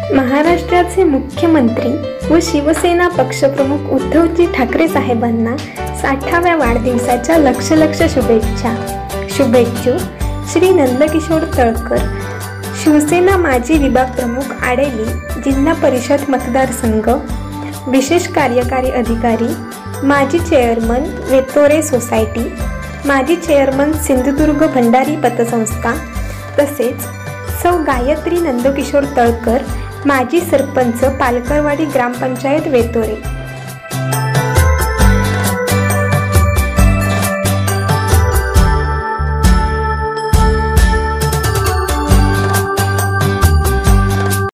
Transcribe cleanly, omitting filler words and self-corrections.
महाराष्ट्राचे मुख्यमंत्री व शिवसेना पक्षप्रमुख उद्धवजी ठाकरे साहेबांना 60व्या वाढदिवसाच्या लक्ष शुभेच्छा. शुभेच्छुक श्री नंदकिशोर तळकर, शिवसेना माजी विभाग प्रमुख आडेली, जिल्हा परिषद मतदारसंघ, विशेष कार्यकारी अधिकारी, माजी चेअरमन वेतोरे सोसायटी, माजी चेअरमन सिंधुदुर्ग भंडारी पतसंस्था, तसेच सौ गायत्री नंदकिशोर तळकर, माजी सरपंच पालकरवाडी ग्रामपंचायत वेतोरे.